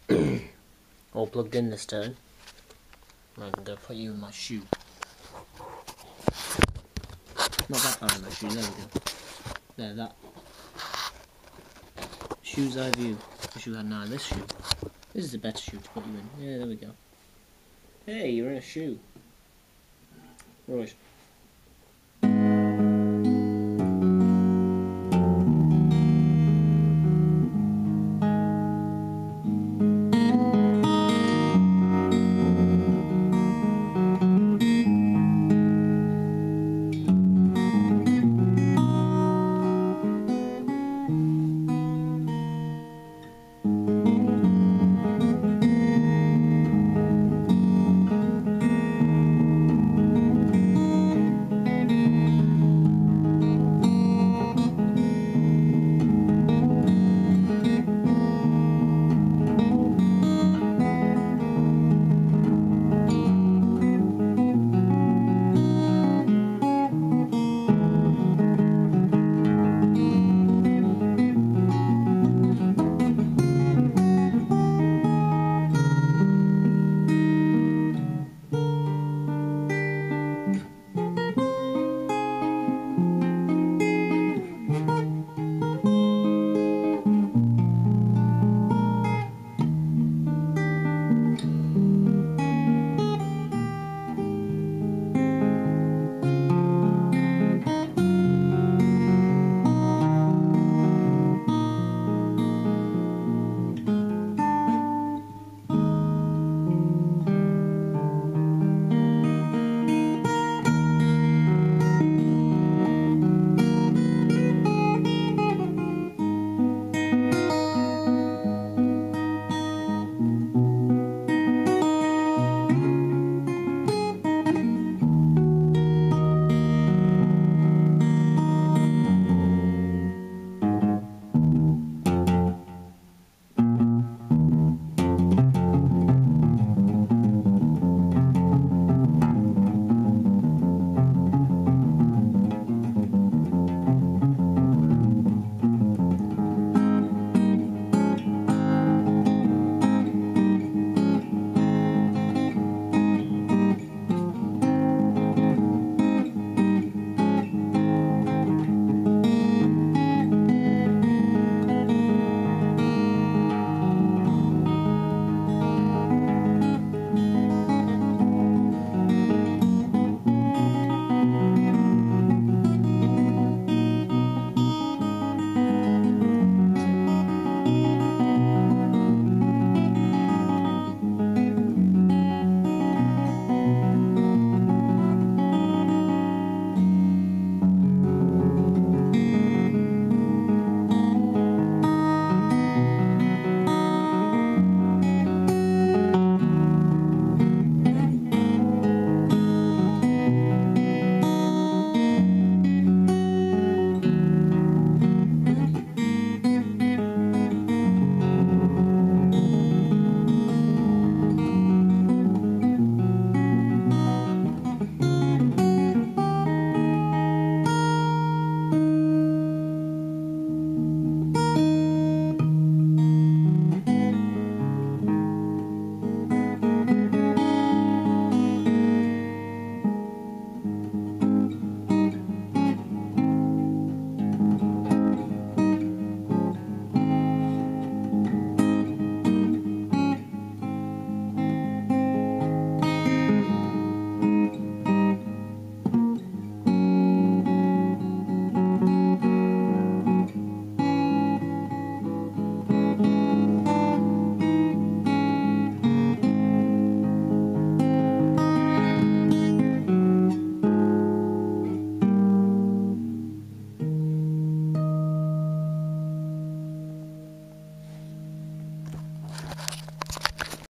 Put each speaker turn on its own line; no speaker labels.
All plugged in this turn. I'm going to put you in my shoe. Not that part of my shoe, there we go. There, that. Shoe's eye view. Wish you had now this shoe. This is a better shoe to put you in. Yeah, there we go. Hey, you're in a shoe. Right.